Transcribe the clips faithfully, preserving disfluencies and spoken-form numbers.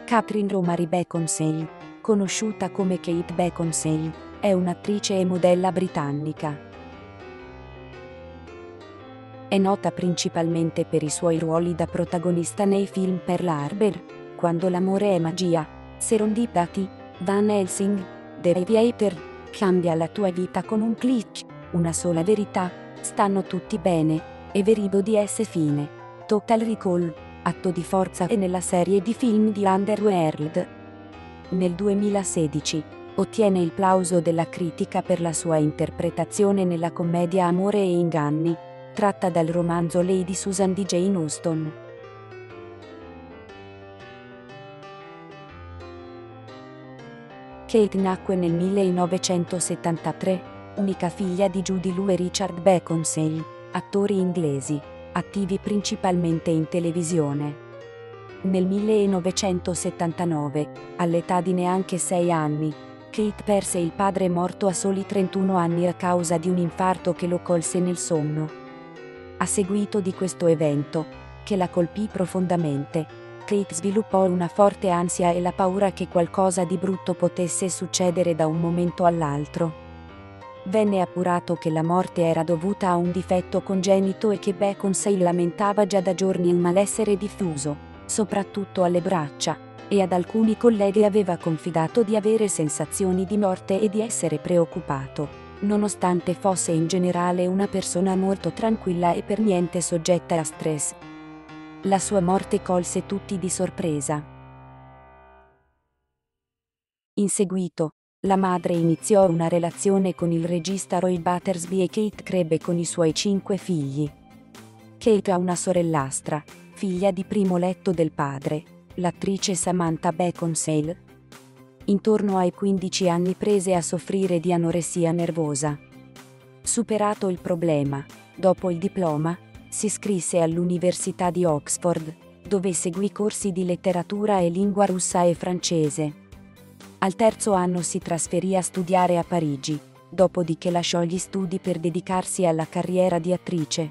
Catherine Romary Beckinsale, conosciuta come Kate Beckinsale, è un'attrice e modella britannica. È nota principalmente per i suoi ruoli da protagonista nei film Pearl Harbor, Quando l'amore è magia, Serendipity, Van Helsing, The Aviator, Cambia la tua vita con un click, Una sola verità, Stanno tutti bene, Everybody S fine, Total Recall, Atto di forza e nella serie di film di Underworld. Nel duemilasedici, ottiene il plauso della critica per la sua interpretazione nella commedia Amore e inganni, tratta dal romanzo Lady Susan di Jane Austen. Kate nacque nel millenovecentosettantatré, unica figlia di Judy Lou e Richard Beckinsale, attori inglesi, attivi principalmente in televisione. Nel millenovecentosettantanove, all'età di neanche sei anni, Kate perse il padre morto a soli trentuno anni a causa di un infarto che lo colse nel sonno. A seguito di questo evento, che la colpì profondamente, Kate sviluppò una forte ansia e la paura che qualcosa di brutto potesse succedere da un momento all'altro. Venne appurato che la morte era dovuta a un difetto congenito e che Beckinsale lamentava già da giorni un malessere diffuso, soprattutto alle braccia, e ad alcuni colleghi aveva confidato di avere sensazioni di morte e di essere preoccupato, nonostante fosse in generale una persona molto tranquilla e per niente soggetta a stress. La sua morte colse tutti di sorpresa. In seguito, la madre iniziò una relazione con il regista Roy Battersby e Kate crebbe con i suoi cinque figli. Kate ha una sorellastra, figlia di primo letto del padre, l'attrice Samantha Beckinsale. Intorno ai quindici anni prese a soffrire di anoressia nervosa. Superato il problema, dopo il diploma, si iscrisse all'Università di Oxford, dove seguì corsi di letteratura e lingua russa e francese. Al terzo anno si trasferì a studiare a Parigi, dopodiché lasciò gli studi per dedicarsi alla carriera di attrice.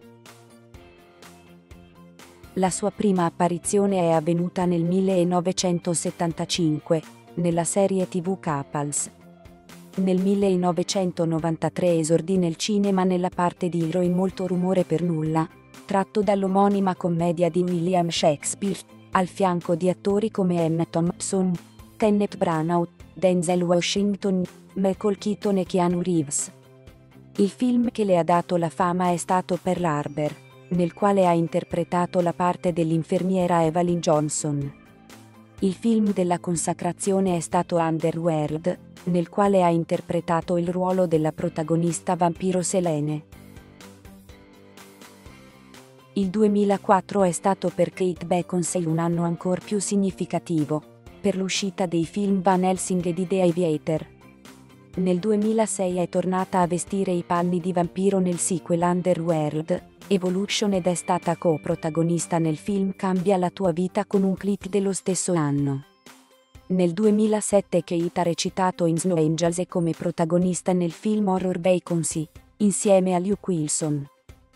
La sua prima apparizione è avvenuta nel millenovecentosettantacinque, nella serie tivù Couples. Nel millenovecentonovantatré esordì nel cinema nella parte di Hero in Molto rumore per nulla, tratto dall'omonima commedia di William Shakespeare, al fianco di attori come Emma Thompson, Kenneth Branagh, Denzel Washington, Michael Keaton e Keanu Reeves. Il film che le ha dato la fama è stato Pearl Harbor, nel quale ha interpretato la parte dell'infermiera Evelyn Johnson. Il film della consacrazione è stato Underworld, nel quale ha interpretato il ruolo della protagonista vampiro Selene. Il duemilaquattro è stato per Kate Beckinsale un anno ancor più significativo, per l'uscita dei film Van Helsing e di The Aviator. Nel duemilasei è tornata a vestire i panni di vampiro nel sequel Underworld, Evolution ed è stata co-protagonista nel film Cambia la tua vita con un click dello stesso anno. Nel duemilasette Kate ha recitato in Snow Angels e come protagonista nel film horror Vacancy, insieme a Luke Wilson.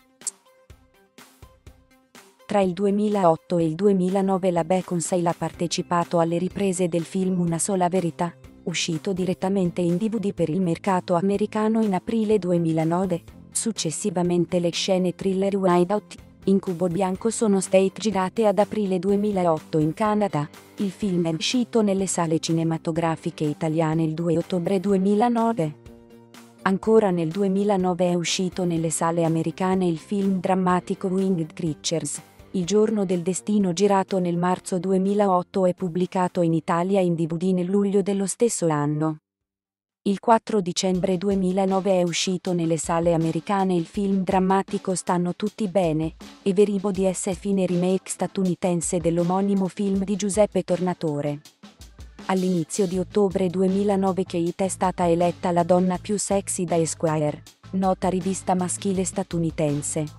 Tra il duemilaotto e il duemilanove la Beckinsale ha partecipato alle riprese del film Una sola verità, uscito direttamente in D V D per il mercato americano in aprile duemilanove. Successivamente le scene thriller Whiteout, Incubo bianco sono state girate ad aprile duemilaotto in Canada. Il film è uscito nelle sale cinematografiche italiane il due ottobre duemilanove. Ancora nel duemilanove è uscito nelle sale americane il film drammatico Winged Creatures, Il giorno del destino girato nel marzo duemilaotto e pubblicato in Italia in D V D nel luglio dello stesso anno. Il quattro dicembre duemilanove è uscito nelle sale americane il film drammatico Stanno tutti bene, Everybody S fine remake statunitense dell'omonimo film di Giuseppe Tornatore. All'inizio di ottobre duemilanove Kate è stata eletta la donna più sexy da Esquire, nota rivista maschile statunitense.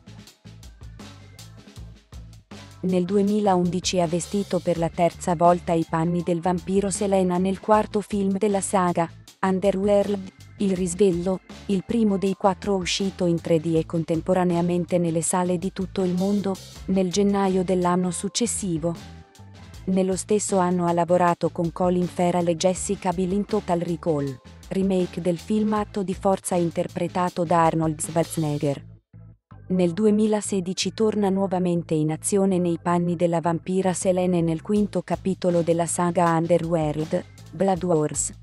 Nel duemilaundici ha vestito per la terza volta i panni del vampiro Selena nel quarto film della saga, Underworld, Il risveglio, il primo dei quattro uscito in tre D e contemporaneamente nelle sale di tutto il mondo, nel gennaio dell'anno successivo. Nello stesso anno ha lavorato con Colin Farrell e Jessica Biel in Total Recall, remake del film Atto di forza interpretato da Arnold Schwarzenegger. Nel duemilasedici torna nuovamente in azione nei panni della vampira Selene nel quinto capitolo della saga Underworld, Blood Wars.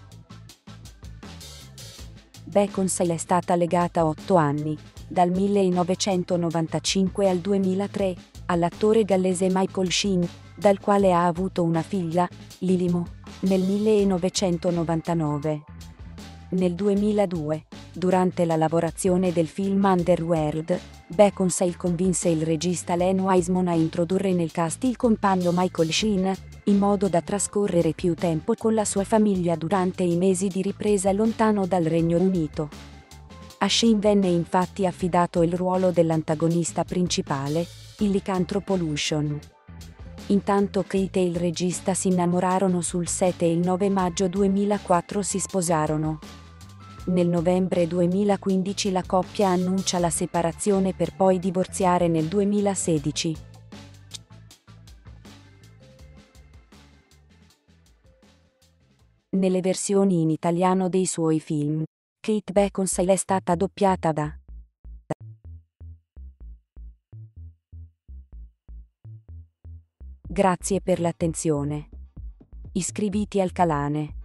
Beckinsale è stata legata otto anni, dal millenovecentonovantacinque al duemilatré, all'attore gallese Michael Sheen, dal quale ha avuto una figlia, Lily Mo, nel millenovecentonovantanove. Nel duemiladue, durante la lavorazione del film Underworld, Beckinsale convinse il regista Len Wiseman a introdurre nel cast il compagno Michael Sheen, in modo da trascorrere più tempo con la sua famiglia durante i mesi di ripresa lontano dal Regno Unito. A Sheen venne infatti affidato il ruolo dell'antagonista principale, il licantropo Lucian. Intanto Kate e il regista si innamorarono sul set e il nove maggio duemilaquattro si sposarono. Nel novembre duemilaquindici la coppia annuncia la separazione per poi divorziare nel duemilasedici. Nelle versioni in italiano dei suoi film, Kate Beckinsale è stata doppiata da Grazie per l'attenzione. Iscriviti al canale.